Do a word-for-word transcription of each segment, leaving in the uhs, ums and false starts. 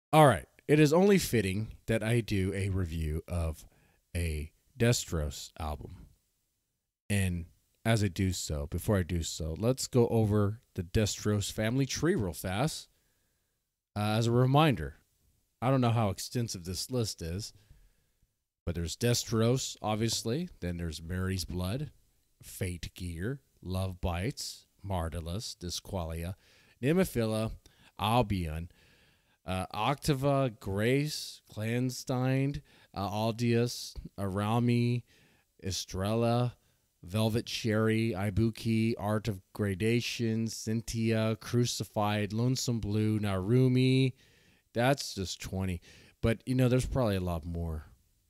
All right. It is only fitting that I do a review of a Destros album. And as I do so, before I do so, let's go over the Destros family tree real fast. Uh, as a reminder, I don't know how extensive this list is, but there's Destros, obviously. Then there's Mary's Blood, Fate Gear, Love Bites, Martellus, Disqualia, Nemophila, Albion, uh, Octava, Grace, Clandestine, uh, Aldius, Arami, Estrella, Velvet Cherry, Ibuki, Art of Gradation, Cynthia, Crucified, Lonesome Blue, Narumi. That's just twenty. But, you know, there's probably a lot more.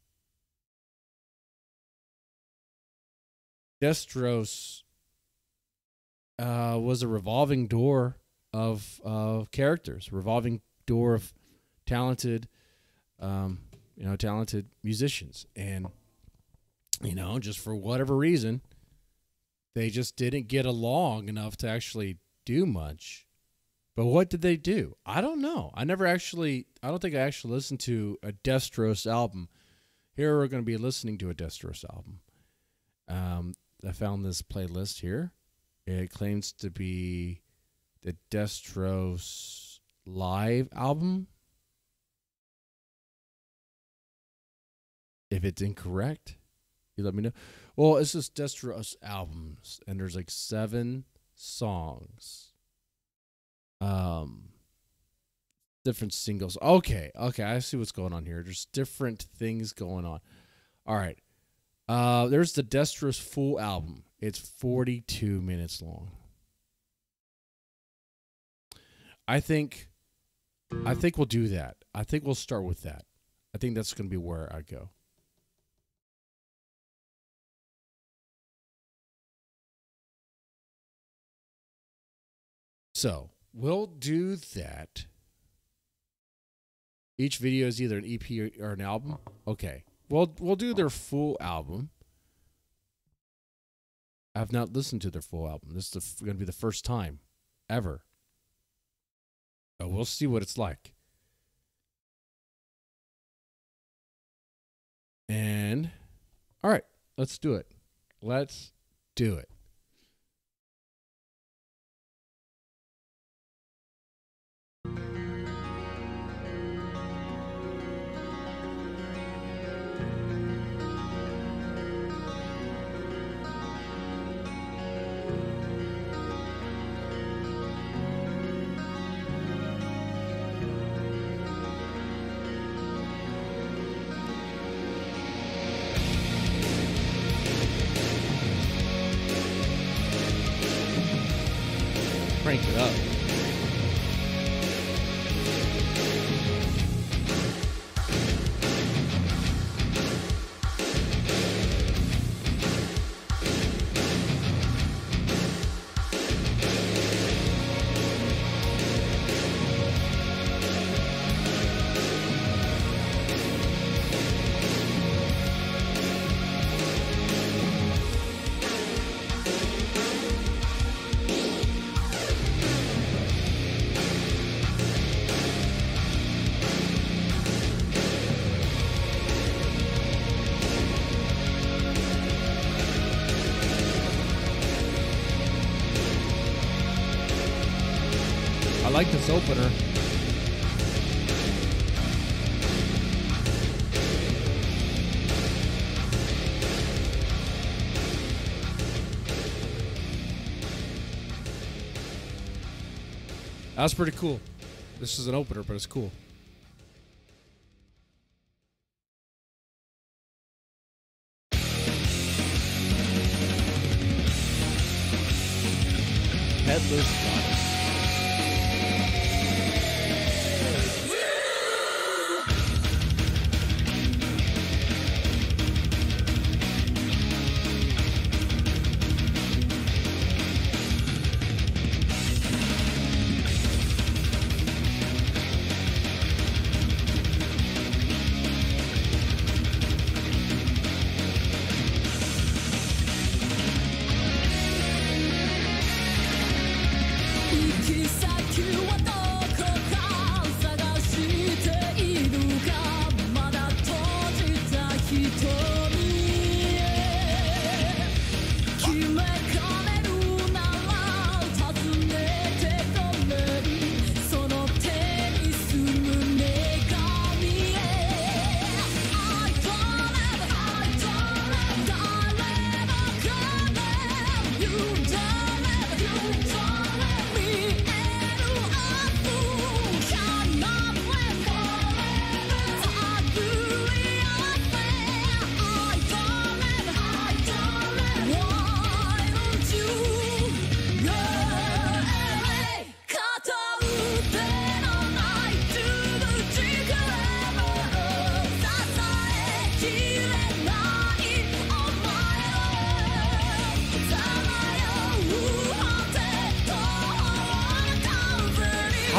Destros uh, was a revolving door of uh, characters, revolving door of talented, um, you know, talented musicians. And, you know, just for whatever reason, they just didn't get along enough to actually do much. But what did they do? I don't know. I never actually, I don't think I actually listened to a Destros album. Here we're going to be listening to a Destros album. Um, I found this playlist here. It claims to be the Destros live album. If it's incorrect, you let me know. Well, it's just Destros albums, and there's like seven songs. Um, different singles. Okay, okay, I see what's going on here. There's different things going on. All right. Uh, there's the Destros full album. It's forty-two minutes long. I think, I think we'll do that. I think we'll start with that. I think that's going to be where I go. So we'll do that. Each video is either an E P or an album. Okay. Well, we'll do their full album. I have not listened to their full album. This is going to be the first time ever. But we'll see what it's like. And, all right, let's do it. Let's do it. Crank it up. I like this opener. That's pretty cool. This is an opener, but it's cool. Headless Goddess.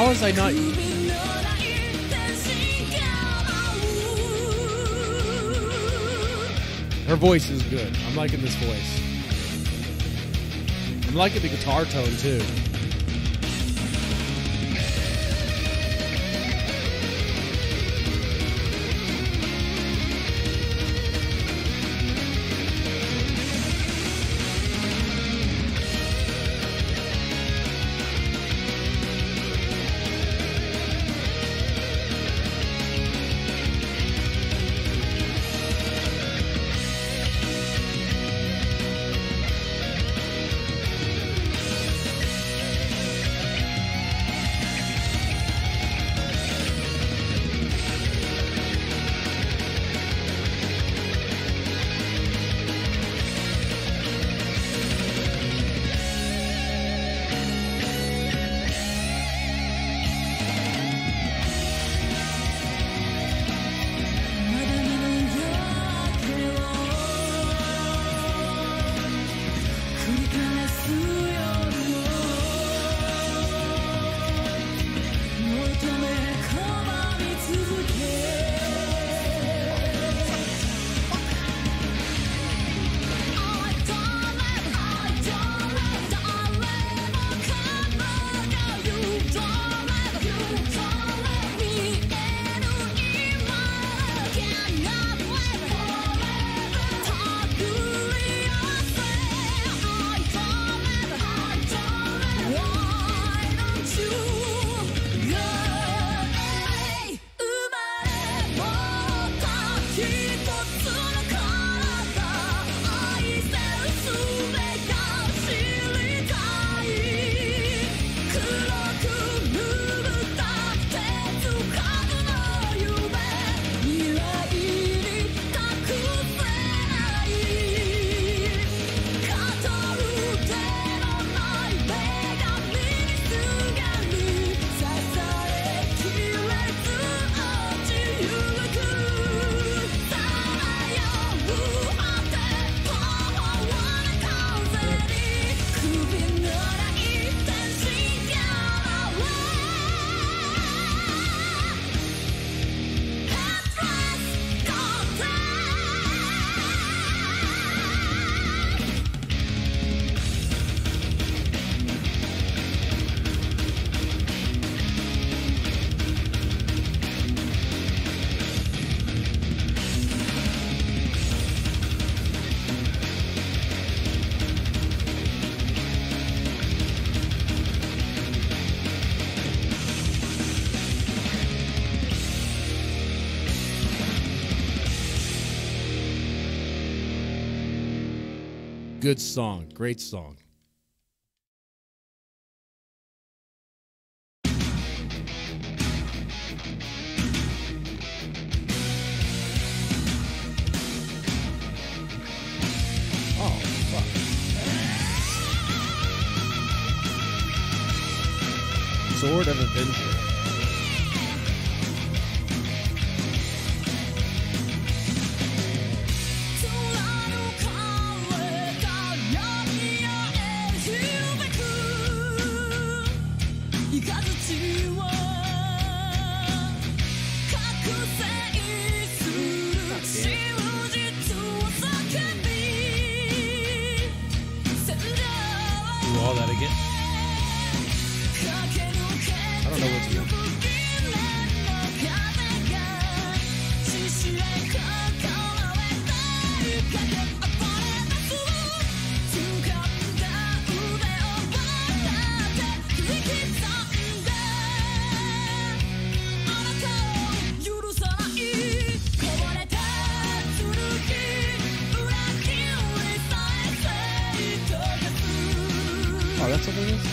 How is I not? Her voice is good. I'm liking this voice. I'm liking the guitar tone too. Good song. Great song. Oh, fuck. Sword of Adventure. All that again. I don't know what's good. Oh, that's what it is?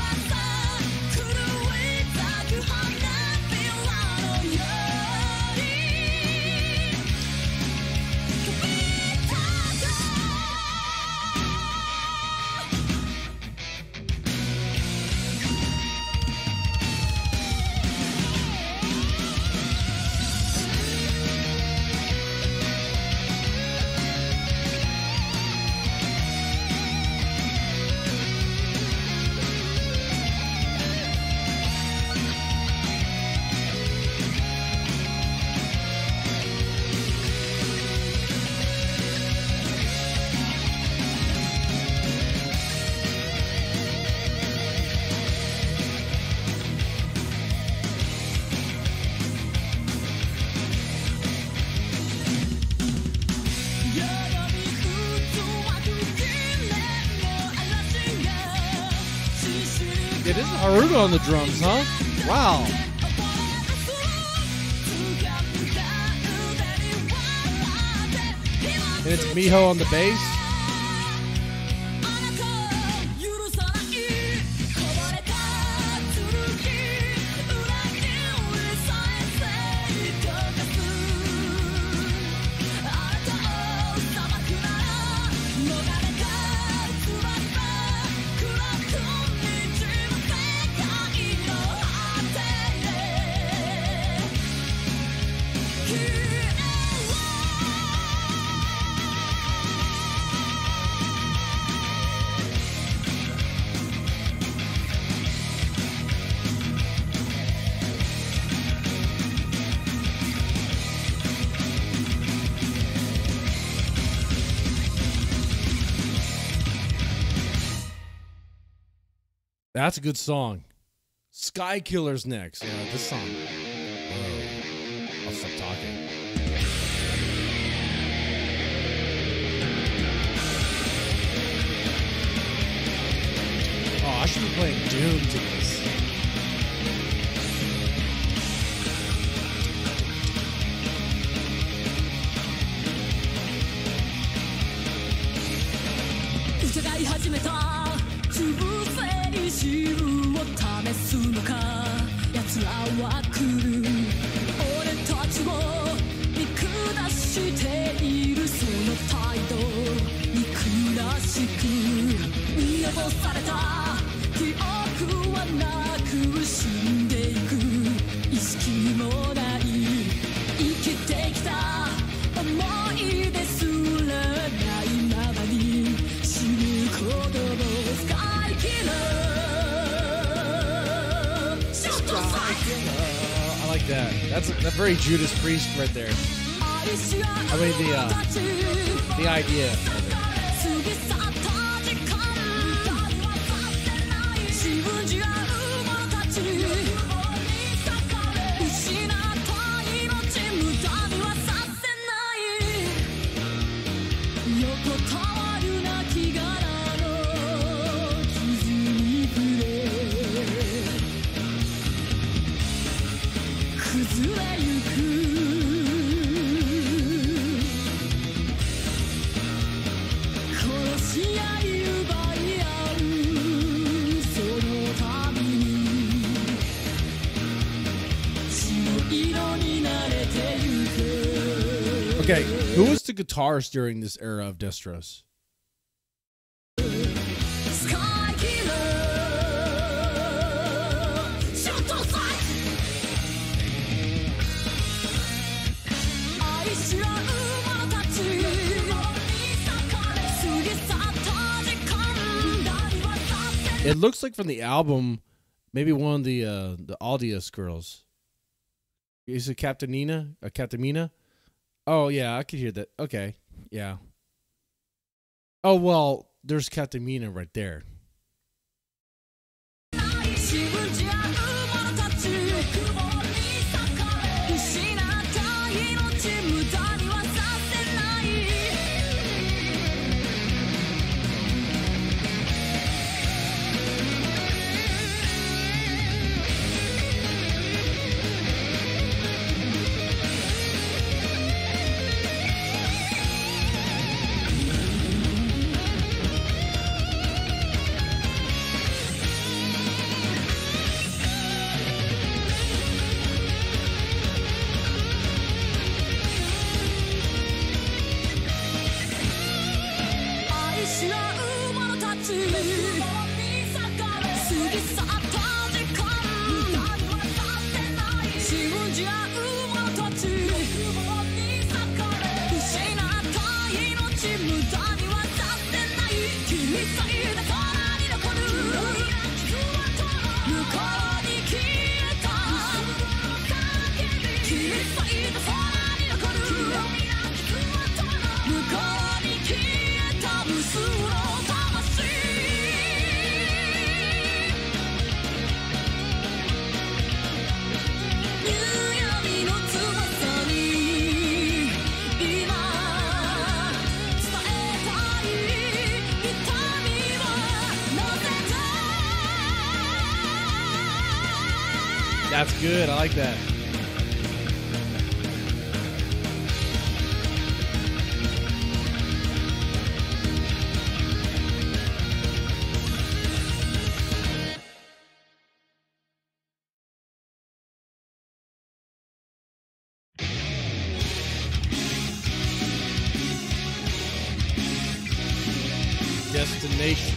It is Haruka on the drums, huh? Wow. And it's Miho on the bass. That's a good song. Sky Killer's next. Yeah, this song. Whoa. I'll stop talking. Oh, I should be playing Doom to this. I like that. That's a, that's very Judas Priest right there. I mean the uh, the idea of it. Okay, who was the guitarist during this era of Destros? It looks like from the album, maybe one of the uh, the Aldius girls. Is it Captain Nina? Uh, Captain Mina? Oh, yeah, I could hear that. Okay, yeah. Oh, well, there's Captain Mina right there. That's good. I like that. Destination.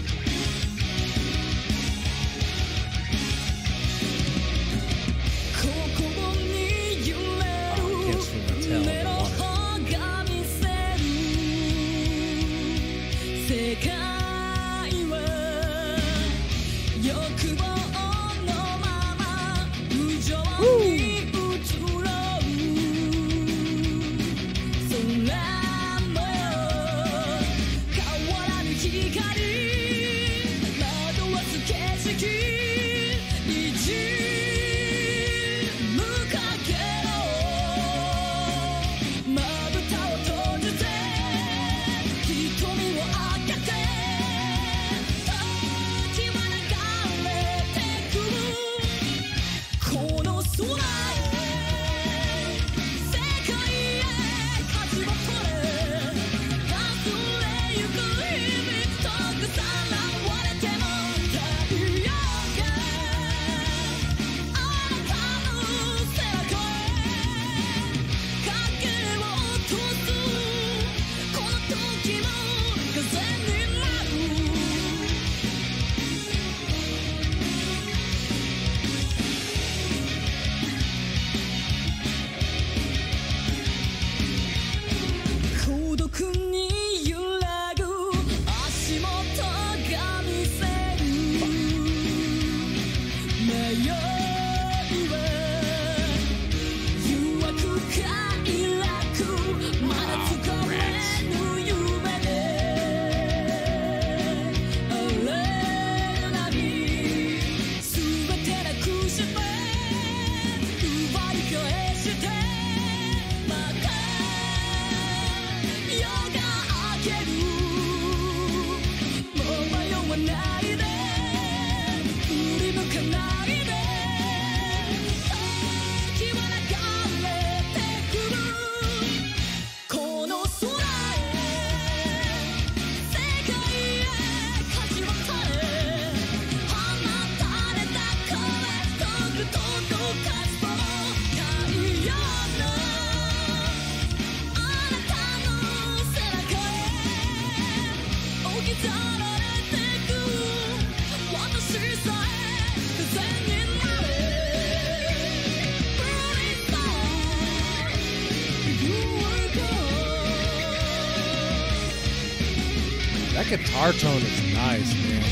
That guitar tone is nice, man.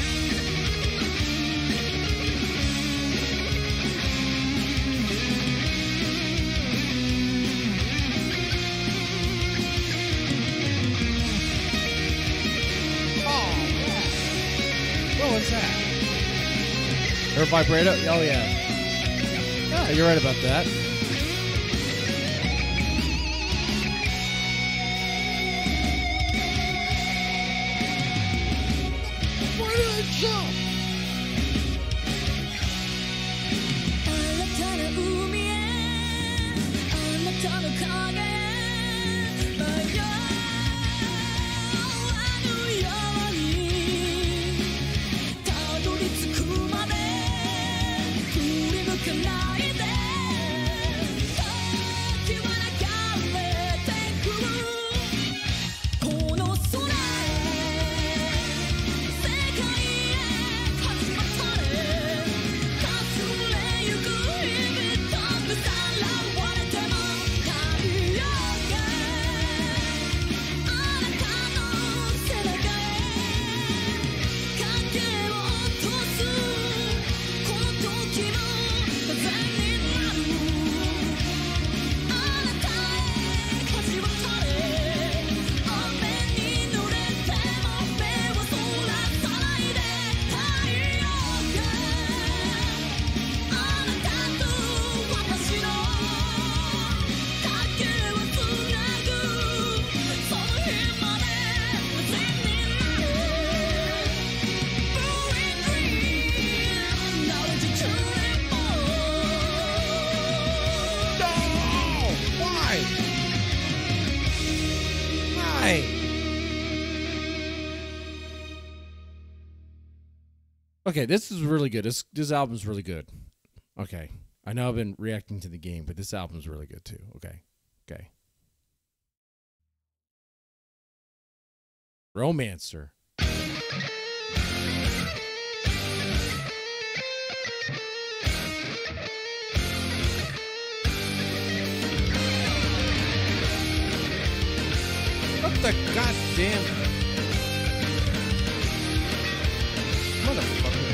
Oh, yeah. What was that? Her vibrato? Oh, yeah. Yeah, you're right about that. Jump! 「 Okay, this is really good. This this album's really good. Okay. I know I've been reacting to the game, but this album's really good too. Okay. Okay. Romancer. What the goddamn motherfucker.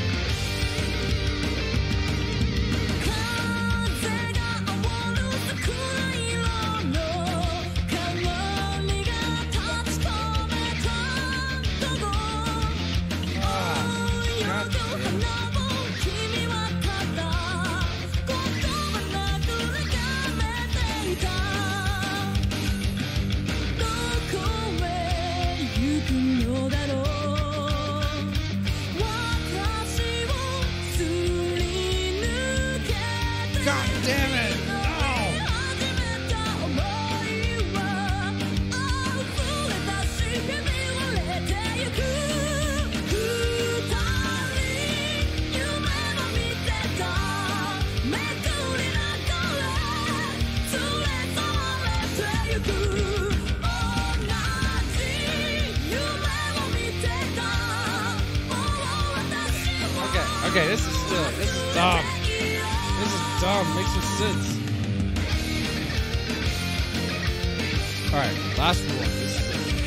God damn it! Okay, okay, this is still, this is dumb. This is dumb, makes no sense. Alright, last one. This is it.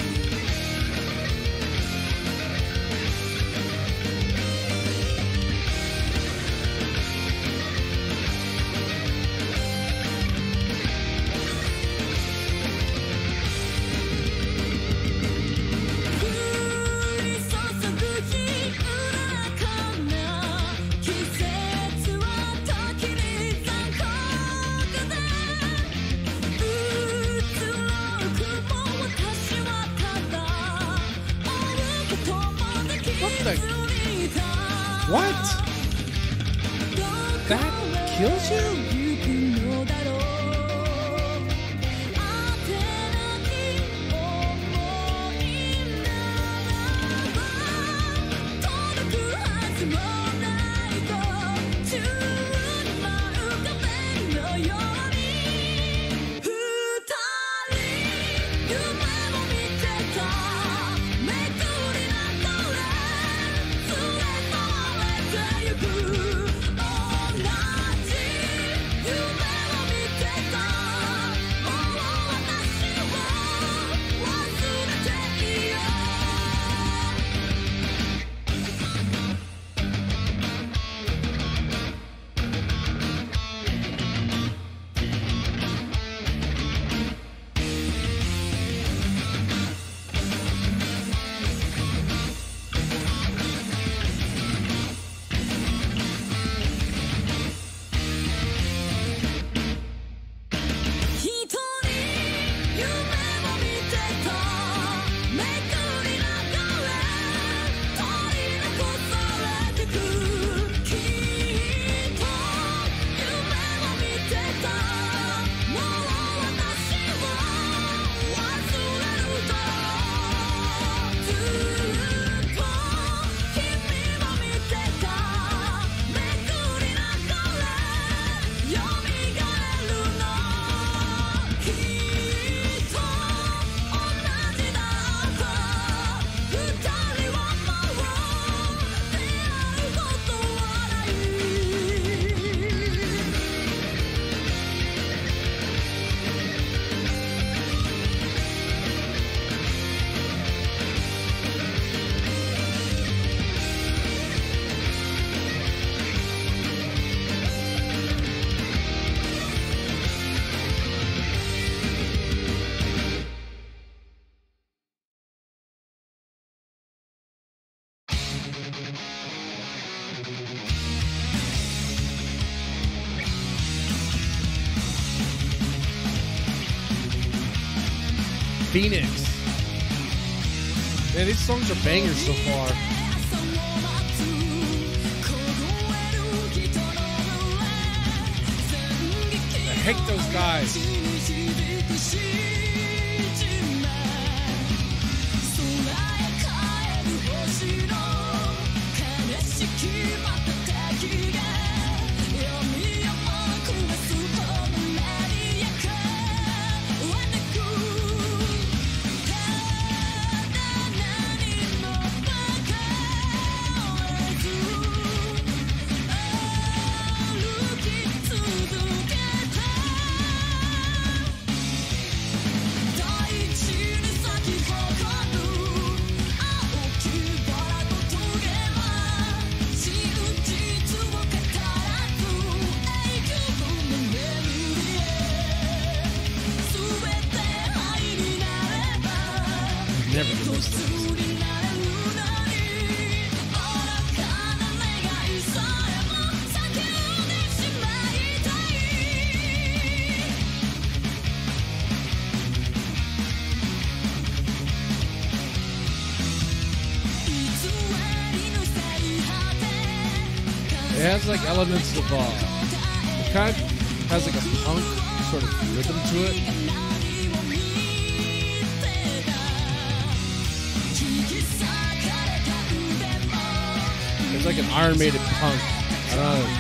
What? That kills you? Phoenix. Man, these songs are bangers so far. I hate those guys. It has like elements of uh, it kind of has like a punk sort of rhythm to it. It's like an Iron Maiden punk. I don't know.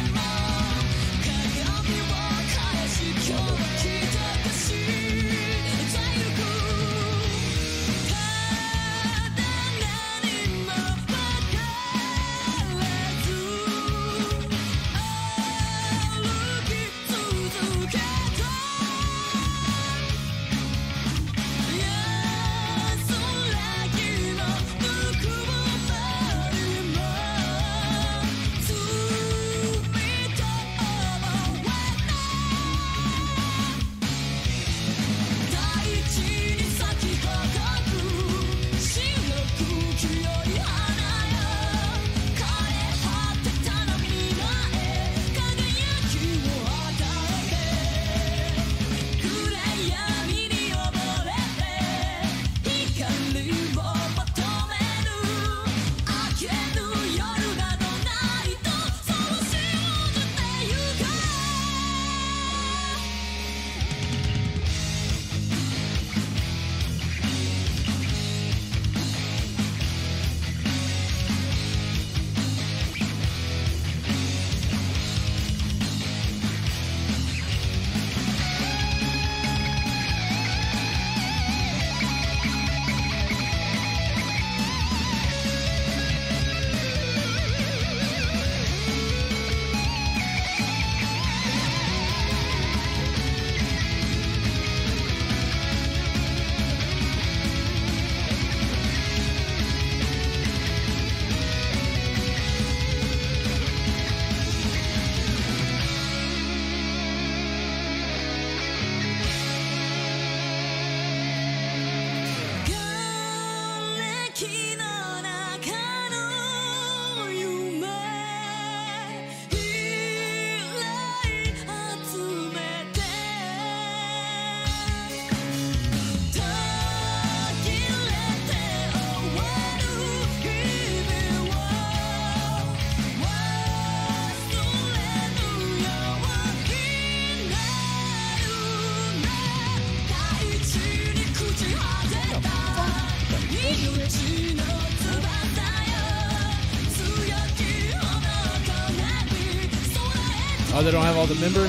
Oh, they don't have all the members?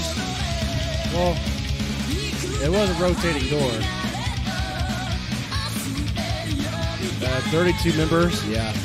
Well, it was a rotating door. Uh, thirty-two members, yeah.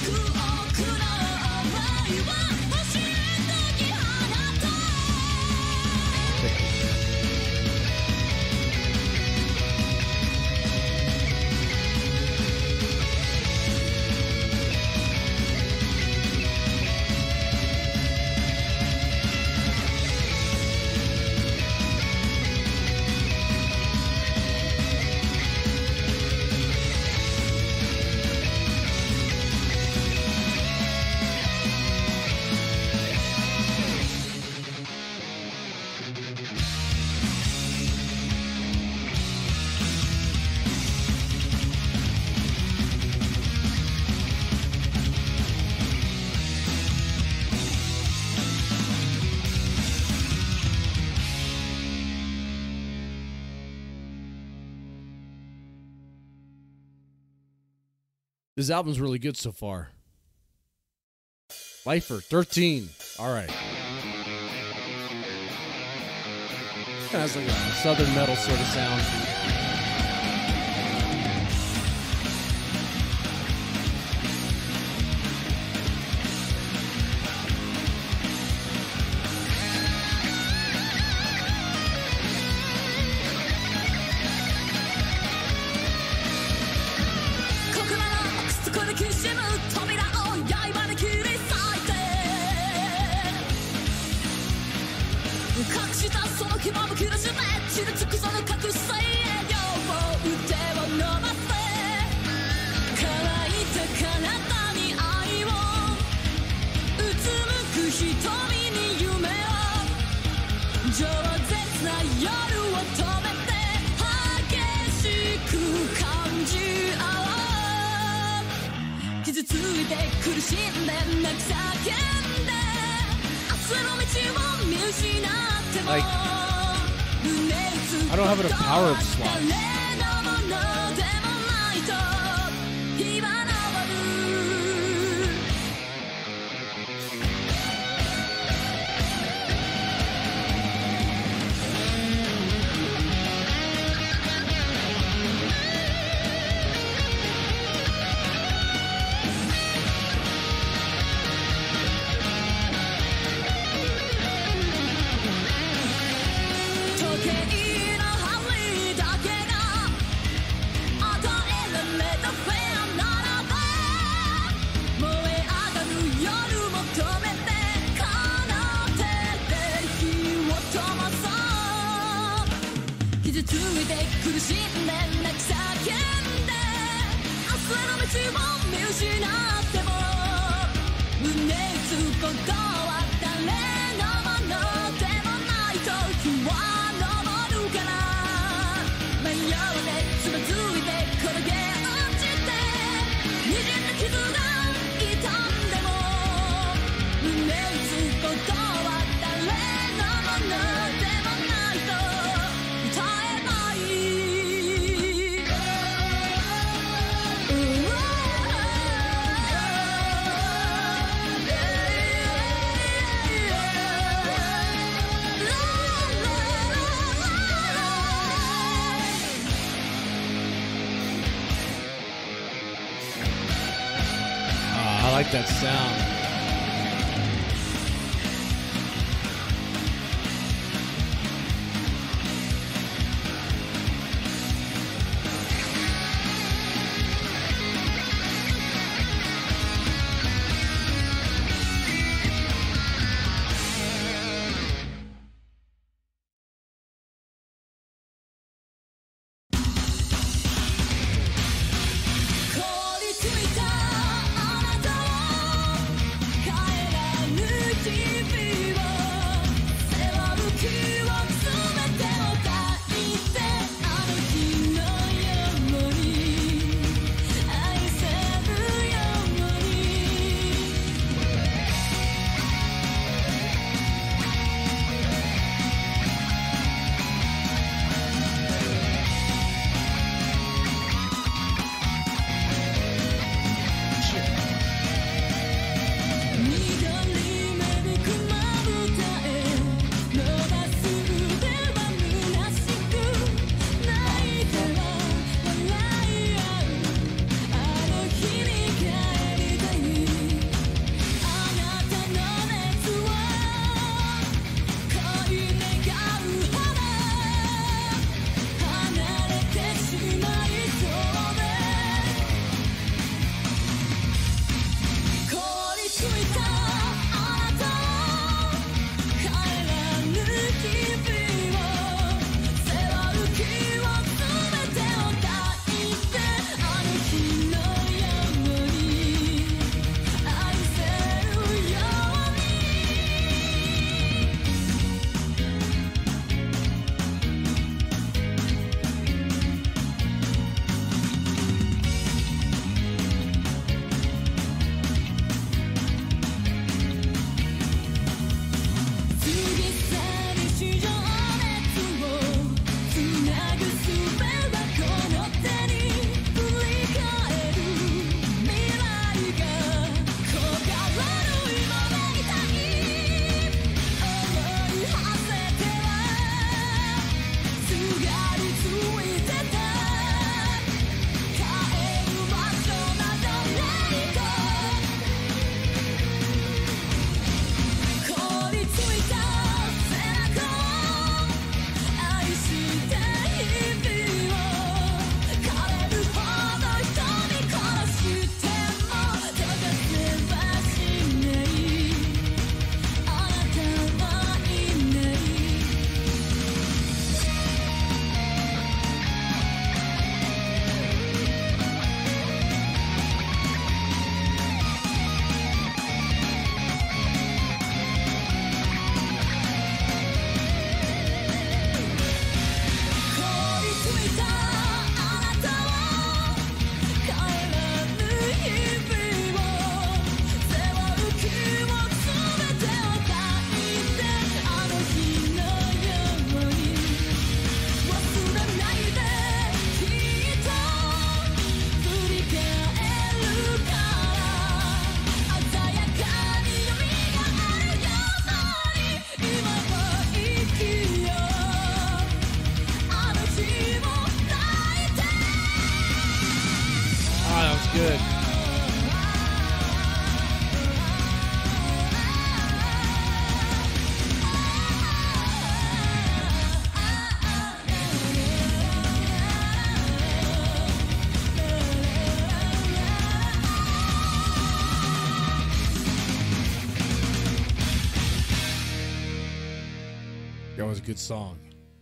This album's really good so far. Lifer, thirteen. All right. Kind of has like a southern metal sort of sound. いて苦しんで泣き叫んで明日の道を見失っても Like, I don't have enough power up slots. 誰のものでもないと日は昇る 時計の針だけが与えられたフェアならば燃え上がる夜求めて奏でて火を灯そう傷ついて苦しんで泣き叫んで明日の道を見失っても胸打つことは誰のものでもないと日は迷われつまずいて転げ落ちて滲んだ傷が痛んでも胸打つことは誰のものでもないと歌えばいい I like that sound. That was a good song.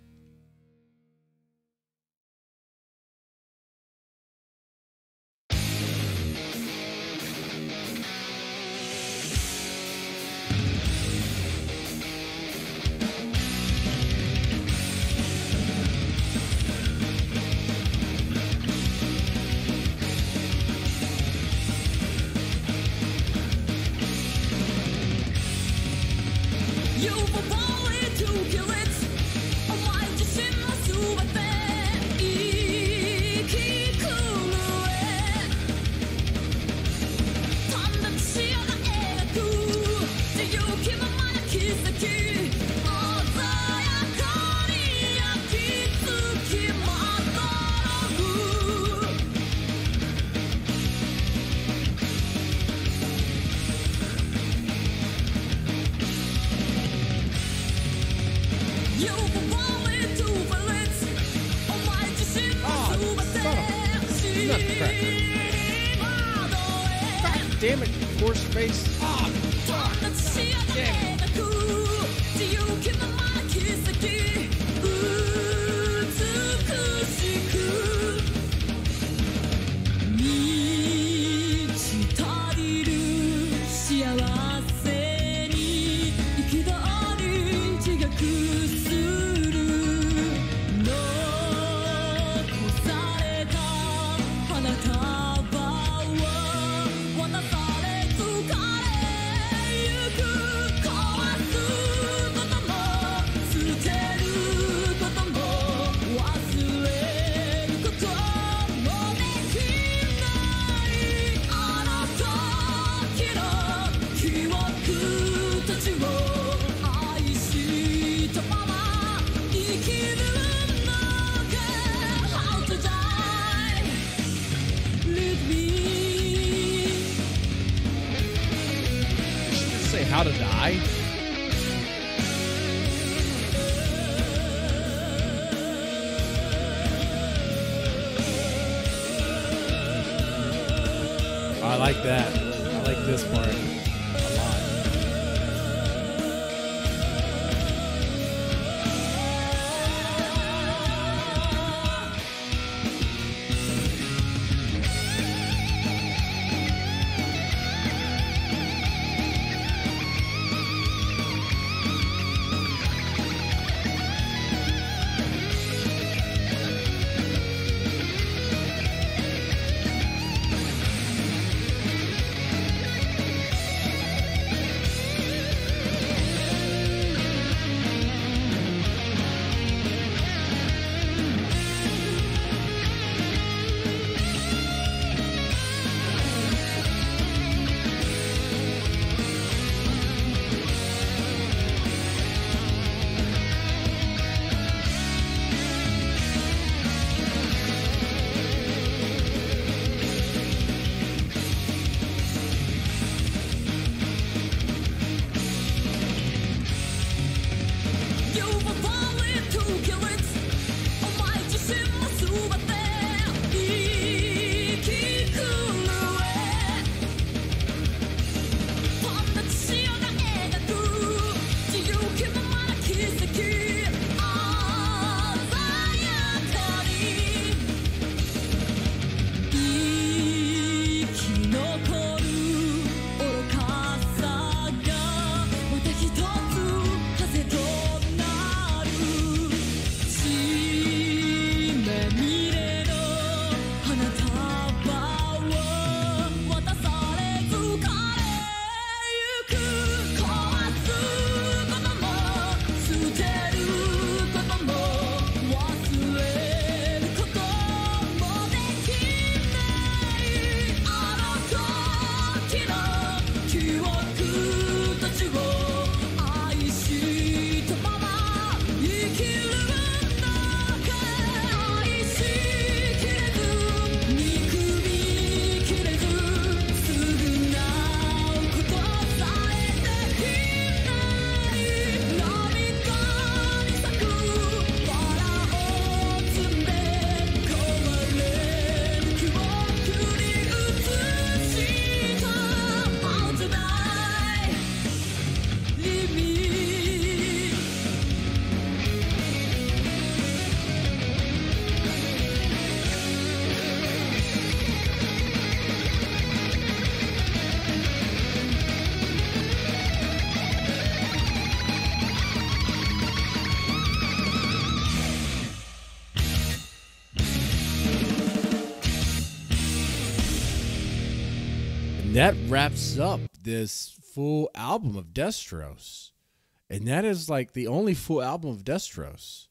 You were born to kill it. Oh my, just in my soul, but then iki kurue. Tandachi na eraku. Do you keep my mind kisaki? Azayaka ni yakitsuki mataragu. You were born to violence. Oh my, just in my soul, but then Nutcracker. God damn it, horse face. Ah, Tandachi na eraku. Do you keep my mind kisaki? Utsukushiku. Michitariru shiawase ni ikidaru jigaku suru. Nokusareta hanataba wa wanasare tsukare yuku. Kawasu koto mo tsuteru koto mo wasureru koto mo dekinai. Anata kino kyoku tachi wo愛したまま生きるのか How to die Leave me did you say how to die? I like that. I like this part a lot. that wraps up this full album of Destros. And that is like the only full album of Destros.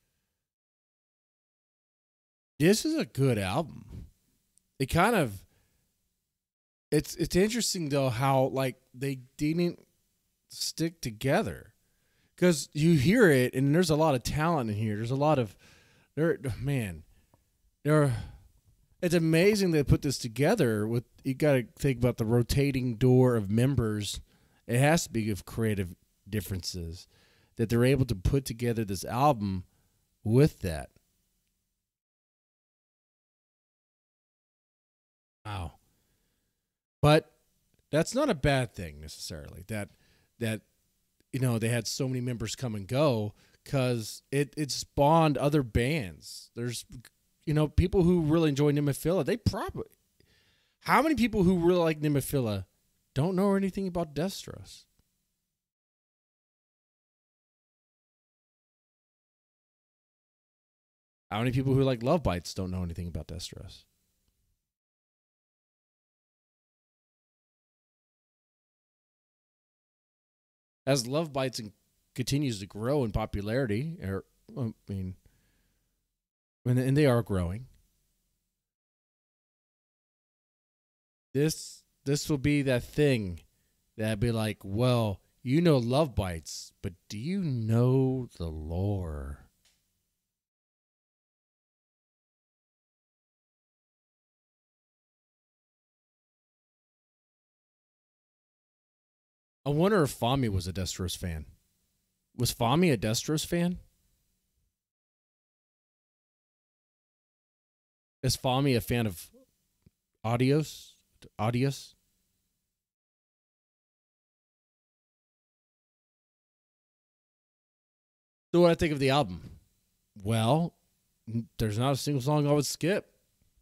This is a good album. It kind of it's it's interesting though how like they didn't stick together. Cuz you hear it and there's a lot of talent in here. There's a lot of there man. There It's amazing they put this together with you got to think about the rotating door of members. It has to be of creative differences that they're able to put together this album with that. Wow. But that's not a bad thing necessarily. That that you know, they had so many members come and go cuz it it spawned other bands. There's you know, people who really enjoy Nemophila, they probably how many people who really like Nemophila don't know anything about Destros? How many people who like Love Bites don't know anything about Destros? As Love Bites continues to grow in popularity, or I mean, and they are growing, this this will be that thing that'd be like, well, you know Love Bites, but do you know the lore? I wonder if Fami was a Destros fan. Was Fami a Destros fan? Is Fami a fan of Audios? Audios? So what I think of the album? Well, there's not a single song I would skip.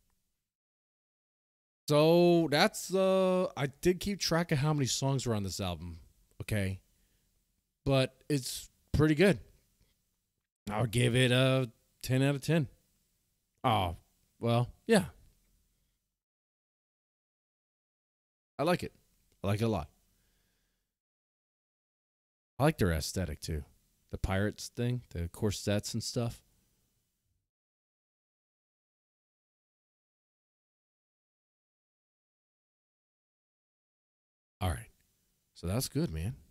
So that's uh I did keep track of how many songs were on this album. Okay. But it's pretty good. I would give it a ten out of ten. Oh, well, yeah. I like it. I like it a lot. I like their aesthetic too. The pirates thing, the corsets and stuff. All right. So that's good, man.